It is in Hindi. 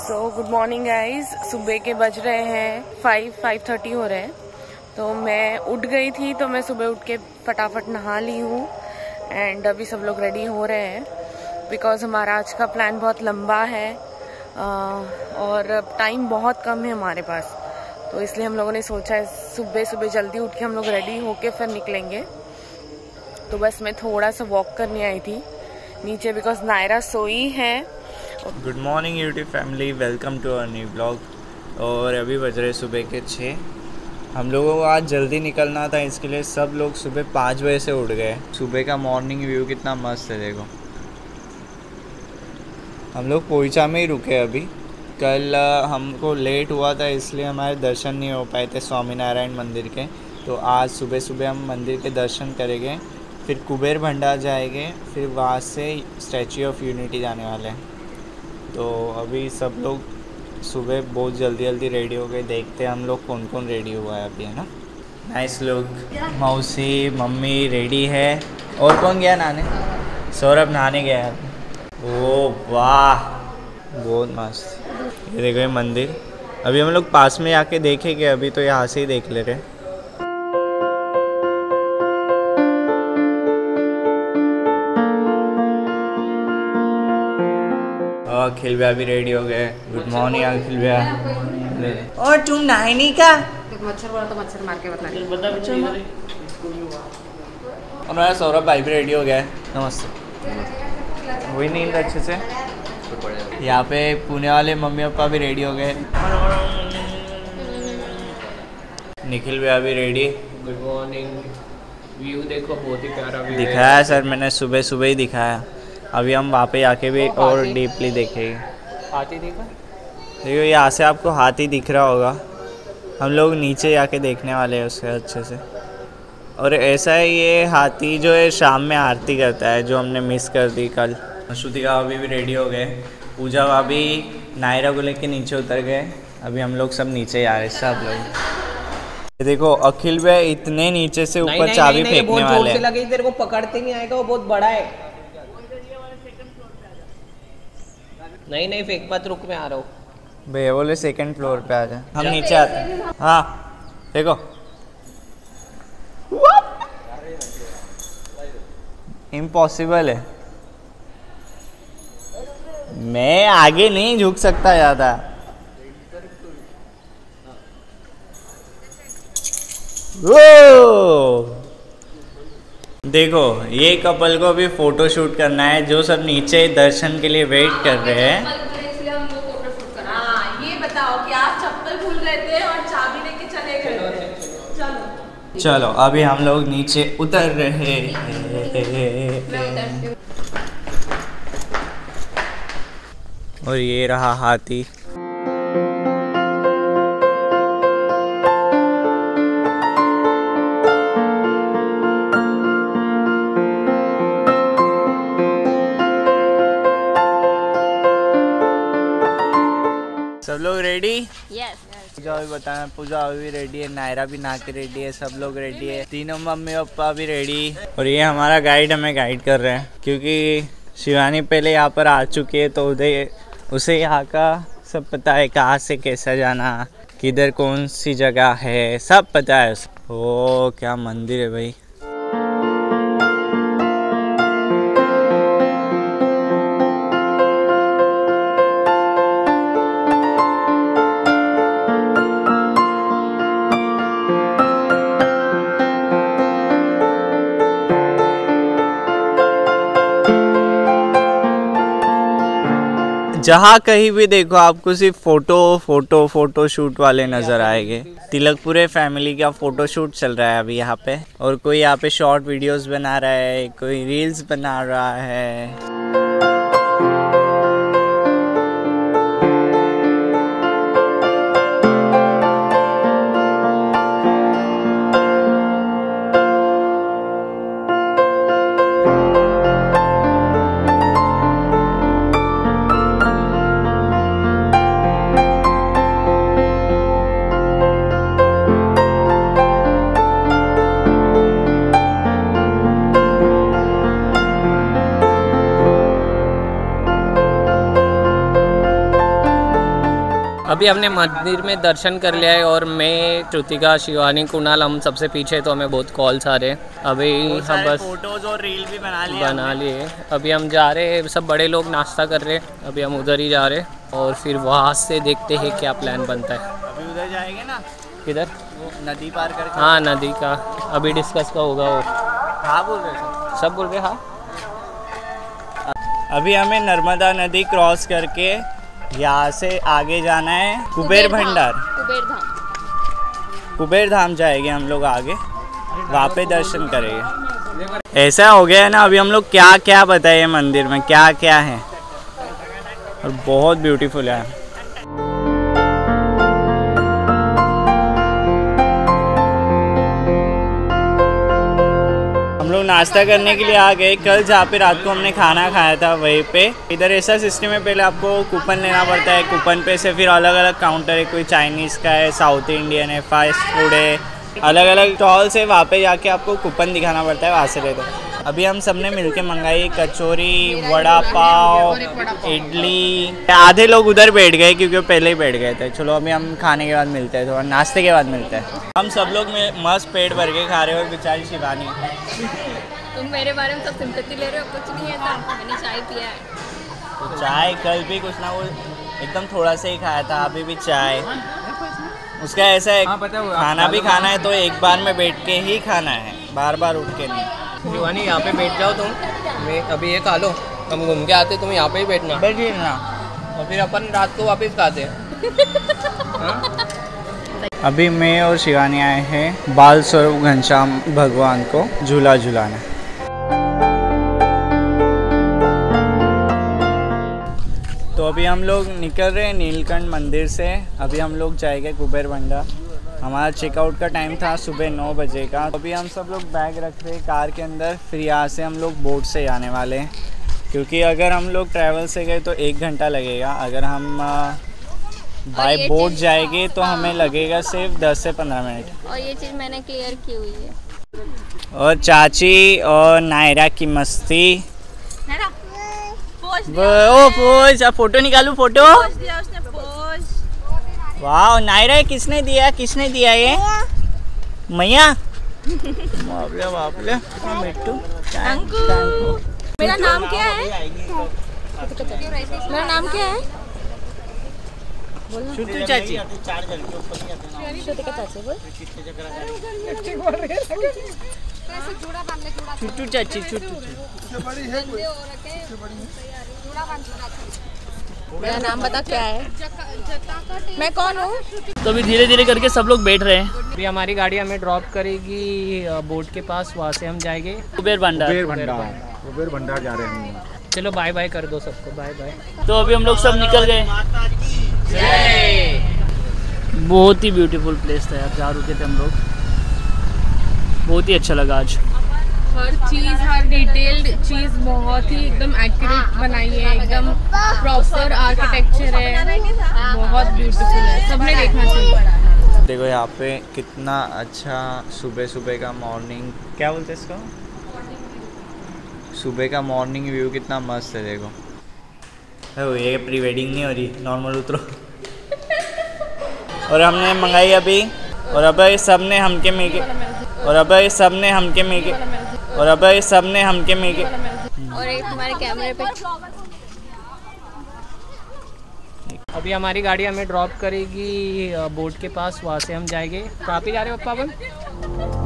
Good morning guys. सुबह के बज रहे हैं 5:30 हो रहे हैं। तो मैं उठ गई थी, तो मैं सुबह उठ के फटाफट नहा ली हूँ एंड अभी सब लोग रेडी हो रहे हैं बिकॉज हमारा आज का प्लान बहुत लंबा है और टाइम बहुत कम है हमारे पास। तो इसलिए हम लोगों ने सोचा है सुबह सुबह जल्दी उठ के हम लोग रेडी होके फिर निकलेंगे। तो बस मैं थोड़ा सा वॉक करने आई थी नीचे बिकॉज नायरा सोई है। Good morning YouTube family, welcome to our new blog. और अभी बज रहे सुबह के 6। हम लोगों को आज जल्दी निकलना था, इसके लिए सब लोग सुबह 5 बजे से उठ गए। सुबह का मॉर्निंग व्यू कितना मस्त है, देखो। हम लोग पोईचा में ही रुके अभी। कल हमको लेट हुआ था इसलिए हमारे दर्शन नहीं हो पाए थे स्वामीनारायण मंदिर के। तो आज सुबह सुबह हम मंदिर के दर्शन करेंगे, फिर कुबेर भंडार जाएंगे, फिर वहाँ से स्टैच्यू ऑफ यूनिटी जाने वाले हैं। तो अभी सब लोग सुबह बहुत जल्दी जल्दी रेडी हो गए। देखते हैं हम लोग कौन कौन रेडी हुआ है अभी, है ना। Nice look. मौसी मम्मी रेडी है। और कौन गया नहाने? सौरभ नहाने गया है। ओ वाह, बहुत मस्त। ये देखो ये मंदिर। अभी हम लोग पास में आके देखेंगे, अभी तो यहाँ से ही देख ले रहे। अखिल भैया भी रेडी हो गए। गुड मॉर्निंग अखिल भैया। और तुम नहाए नहीं का? मच्छर वाला तो मच्छर मार के बता। और मेरा सौरभ भाई भी रेडी हो गया है। नमस्ते। वही नींद अच्छे से। यहाँ पे पुणे वाले मम्मी पापा भी रेडी हो गए। निखिल भैया भी रेडी। Good morning. व्यू देखो, बहुत ही प्यारा व्यू दिखाया सर, मैंने सुबह सुबह ही दिखाया। अभी हम वहाँ पे आके भी और डीपली देखेंगे। हाथी देखा? देखो यहाँ से आपको हाथी दिख रहा होगा। हम लोग नीचे जाके देखने वाले हैं उससे अच्छे से। और ऐसा है, ये हाथी जो है शाम में आरती करता है, जो हमने मिस कर दी कल। श्रुतिका भाभी भी रेडी हो गए। पूजा भाभी नायरा को लेके नीचे उतर गए। अभी हम लोग सब नीचे आ रहे हैं सब लोग। ये देखो अखिल भाई इतने नीचे से ऊपर चाबी फेंकने वाले हैं। लगे तेरे को पकड़ते नहीं आएगा, वो बहुत बड़ा है। नहीं फेंक मत, रुक मैं आ रहा हूँ। भैया बोले सेकंड फ्लोर पे आ जाए, हम नीचे आते हैं। हाँ देखो, इम्पॉसिबल है। मैं आगे नहीं झुक सकता ज़्यादा। वो देखो, ये कपल को भी फोटो शूट करना है, जो सब नीचे दर्शन के लिए वेट कर रहे हैं। ये बताओ कि आप चप्पल भूल गए थे और चाबी लेके चले गए थे। चलो अभी हम लोग नीचे उतर रहे हैं। और ये रहा हाथी। सब लोग रेडी? यस। पूजा भी बताना, पूजा भी रेडी है, नायरा भी नहा के रेडी है, सब लोग रेडी है, तीनों मम्मी पापा भी रेडी। और ये हमारा गाइड हमें गाइड कर रहे हैं, क्योंकि शिवानी पहले यहाँ पर आ चुकी है, तो उसे यहाँ का सब पता है, कहाँ से कैसा जाना, किधर कौन सी जगह है, सब पता है उसे। ओ क्या मंदिर है भाई। जहाँ कहीं भी देखो आपको सिर्फ फोटो शूट वाले नज़र आएंगे। तिलकपुरे फैमिली का फोटो शूट चल रहा है अभी यहाँ पे। और कोई यहाँ पे शॉर्ट वीडियोस बना रहा है, कोई रील्स बना रहा है। अभी हमने मंदिर में दर्शन कर लिया है और मैं, श्रुतिका, शिवानी, कुणाल हम सबसे पीछे, तो हमें बहुत कॉल्स आ रहे हैं। अभी हम बस फोटोज और रील भी बना लिए। अभी हम जा रहे हैं, सब बड़े लोग नाश्ता कर रहे हैं, अभी हम उधर ही जा रहे हैं और फिर वहाँ से देखते हैं क्या प्लान बनता है। अभी उधर जाएंगे ना, किधर? नदी पार करके। हाँ, नदी का अभी डिस्कस का होगा वो। हाँ बोल रहे सब बोल रहे। हाँ, अभी हमें नर्मदा नदी क्रॉस करके यहाँ से आगे जाना है कुबेर भंडार। कुबेर धाम जाएंगे हम लोग आगे, वहाँ पे दर्शन करेंगे। ऐसा हो गया है ना, अभी हम लोग क्या क्या बताए मंदिर में क्या क्या है, और बहुत ब्यूटीफुल है। हम लोग नाश्ता करने के लिए आ गए। कल जहाँ पे रात को हमने खाना खाया था वहीं पे, इधर ऐसा सिस्टम है, पहले आपको कूपन लेना पड़ता है, कूपन पे से फिर अलग अलग काउंटर है, कोई चाइनीज़ का है, साउथ इंडियन है, फास्ट फूड है, अलग अलग स्टॉल्स है, वहाँ पे जाके आपको कूपन दिखाना पड़ता है, वहाँ से लेते हैं। अभी हम सब ने मिलके मंगाई कचौरी, वड़ा पाव, इडली। आधे लोग उधर बैठ गए क्योंकि वो पहले ही बैठ गए थे। चलो अभी हम खाने के बाद मिलते हैं, थोड़ा नाश्ते के बाद मिलते हैं। हम सब लोग मस्त पेट भर के खा रहे हो, और बेचारी शिवानी। तुम मेरे बारे में सब सिंपैथी ले रहे हो, कुछ नहीं है, मैंने चाय पिया है। तो चाय कल भी कुछ ना, वो एकदम थोड़ा सा ही खाया था, अभी भी चाय। उसका ऐसा है, खाना भी खाना है तो एक बार में बैठ के ही खाना है, बार बार उठ के नहीं। शिवानी यहाँ पे बैठ जाओ तुम, मैं अभी ये खा लो, हम घूम के आते, तुम यहाँ पे ही बैठना। बैठिए ना, और फिर अपन रात को वापस खाते हैं। अभी मैं और शिवानी आए हैं बाल स्वरूप घनश्याम भगवान को झूला झूलाने। तो अभी हम लोग निकल रहे हैं नीलकंठ मंदिर से। अभी हम लोग जाएंगे कुबेर भंडार। हमारा चेकआउट का टाइम था सुबह 9 बजे का। अभी हम सब लोग बैग रख रहे हैं कार के अंदर, फिर यहाँ से हम लोग बोट से जाने वाले हैं, क्योंकि अगर हम लोग ट्रैवल से गए तो 1 घंटा लगेगा। अगर हम बाय बोट जाएंगे तो हमें लगेगा सिर्फ 10 से 15 मिनट। और ये चीज़ मैंने क्लियर की हुई है। और चाची और नायरा की मस्ती। ओ पोज, अब फोटो निकालू, फोटो। वाह, नायरा किसने दिया, किसने दिया ये? मैया। बाप रे मिट्टू। मेरा नाम क्या है? मेरा नाम क्या है? छुट्टू चाची। छुट्टू चाची, छुट्टू। मेरा नाम बता क्या है? मैं कौन हूँ? तो अभी धीरे धीरे करके सब लोग बैठ रहे हैं। अभी हमारी गाड़ी हमें ड्रॉप करेगी बोट के पास, वहाँ से हम जाएंगे कुबेर भंडार जा रहे हैं। चलो बाय बाय कर दो सबको, बाय बाय। तो अभी हम लोग सब निकल गए। बहुत ही ब्यूटीफुल प्लेस था यार, जहाँ रुके थे हम लोग, बहुत ही अच्छा लगा आज। हर चीज़, हर डिटेल्ड चीज़ बहुत ही एकदम एक्यूरेट बनाई है, एकदम प्रॉपर आर्किटेक्चर है, बहुत ब्यूटीफुल है, सबने देखना चाहिए। देखो यहाँ पे कितना अच्छा सुबह सुबह का मॉर्निंग, क्या बोलते हैं इसको, सुबह का मॉर्निंग व्यू कितना मस्त है। देखो ये प्री वेडिंग नहीं हो रही, नॉर्मल उतरो। और हमने मंगाई अभी, और अब सब ने हमके मिलके, और अब सब ने हमके मिलके, और अब सब ने हमके मिलके, और एक तुम्हारे कैमरे पे। अभी हमारी गाड़ी हमें ड्रॉप करेगी बोट के पास, वहाँ से हम जाएंगे। कहाँ पे जा रहे हो पप्पा अपन?